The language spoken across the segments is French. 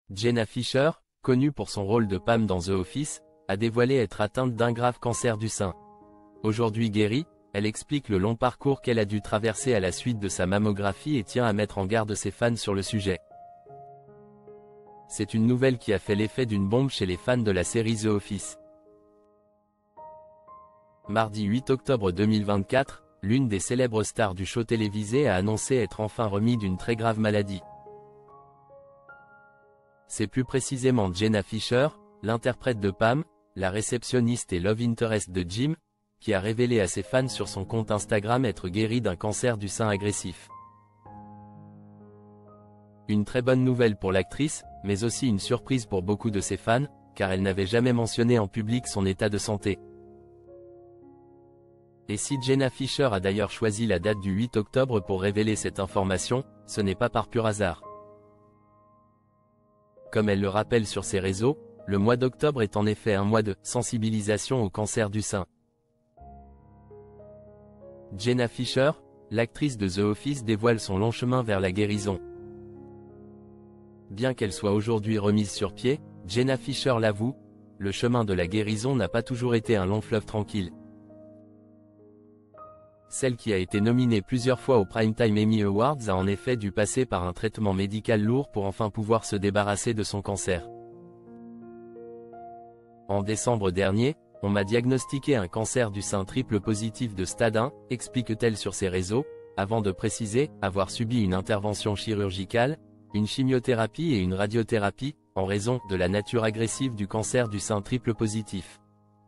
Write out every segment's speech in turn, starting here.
Jenna Fischer, connue pour son rôle de Pam dans The Office, a dévoilé être atteinte d'un grave cancer du sein. Aujourd'hui guérie, elle explique le long parcours qu'elle a dû traverser à la suite de sa mammographie et tient à mettre en garde ses fans sur le sujet. C'est une nouvelle qui a fait l'effet d'une bombe chez les fans de la série The Office. Mardi 8 octobre 2024, l'une des célèbres stars du show télévisé a annoncé être enfin remis d'une très grave maladie. C'est plus précisément Jenna Fischer, l'interprète de Pam, la réceptionniste et love interest de Jim, qui a révélé à ses fans sur son compte Instagram être guérie d'un cancer du sein agressif. Une très bonne nouvelle pour l'actrice, mais aussi une surprise pour beaucoup de ses fans, car elle n'avait jamais mentionné en public son état de santé. Et si Jenna Fischer a d'ailleurs choisi la date du 8 octobre pour révéler cette information, ce n'est pas par pur hasard. Comme elle le rappelle sur ses réseaux, le mois d'octobre est en effet un mois de sensibilisation au cancer du sein. Jenna Fischer, l'actrice de The Office, dévoile son long chemin vers la guérison. Bien qu'elle soit aujourd'hui remise sur pied, Jenna Fischer l'avoue, le chemin de la guérison n'a pas toujours été un long fleuve tranquille. Celle qui a été nominée plusieurs fois aux Primetime Emmy Awards a en effet dû passer par un traitement médical lourd pour enfin pouvoir se débarrasser de son cancer. En décembre dernier, on m'a diagnostiqué un cancer du sein triple positif de stade 1, explique-t-elle sur ses réseaux, avant de préciser avoir subi une intervention chirurgicale, une chimiothérapie et une radiothérapie, en raison de la nature agressive du cancer du sein triple positif.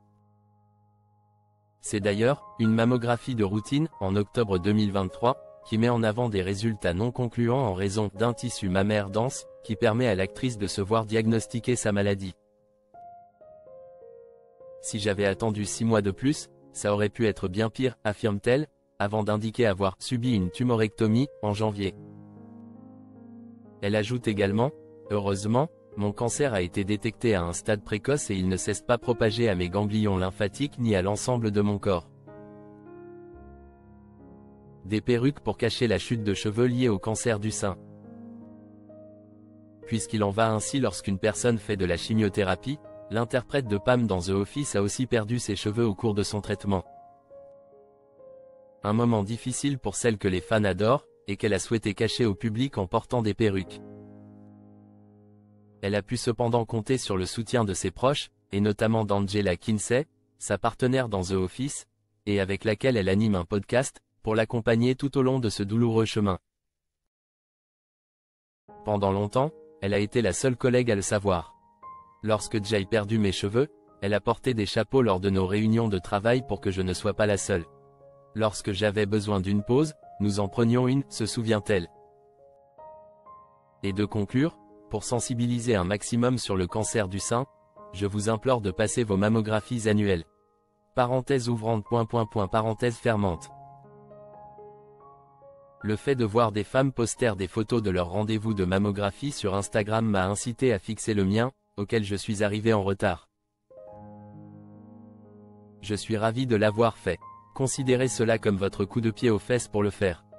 C'est d'ailleurs une mammographie de routine, en octobre 2023, qui met en avant des résultats non concluants en raison d'un tissu mammaire dense, qui permet à l'actrice de se voir diagnostiquer sa maladie. Si j'avais attendu 6 mois de plus, ça aurait pu être bien pire, affirme-t-elle, avant d'indiquer avoir subi une tumorectomie, en janvier. Elle ajoute également, heureusement, mon cancer a été détecté à un stade précoce et il ne cesse pas propager à mes ganglions lymphatiques ni à l'ensemble de mon corps. Des perruques pour cacher la chute de cheveux liée au cancer du sein. Puisqu'il en va ainsi lorsqu'une personne fait de la chimiothérapie, l'interprète de Pam dans The Office a aussi perdu ses cheveux au cours de son traitement. Un moment difficile pour celle que les fans adorent, et qu'elle a souhaité cacher au public en portant des perruques. Elle a pu cependant compter sur le soutien de ses proches, et notamment d'Angela Kinsey, sa partenaire dans The Office, et avec laquelle elle anime un podcast, pour l'accompagner tout au long de ce douloureux chemin. Pendant longtemps, elle a été la seule collègue à le savoir. Lorsque j'ai perdu mes cheveux, elle a porté des chapeaux lors de nos réunions de travail pour que je ne sois pas la seule. Lorsque j'avais besoin d'une pause, nous en prenions une, se souvient-elle. Et de conclure, pour sensibiliser un maximum sur le cancer du sein, je vous implore de passer vos mammographies annuelles. Parenthèse ouvrante ... parenthèse fermante. Le fait de voir des femmes poster des photos de leur rendez-vous de mammographie sur Instagram m'a incité à fixer le mien, auquel je suis arrivé en retard. Je suis ravi de l'avoir fait. Considérez cela comme votre coup de pied aux fesses pour le faire.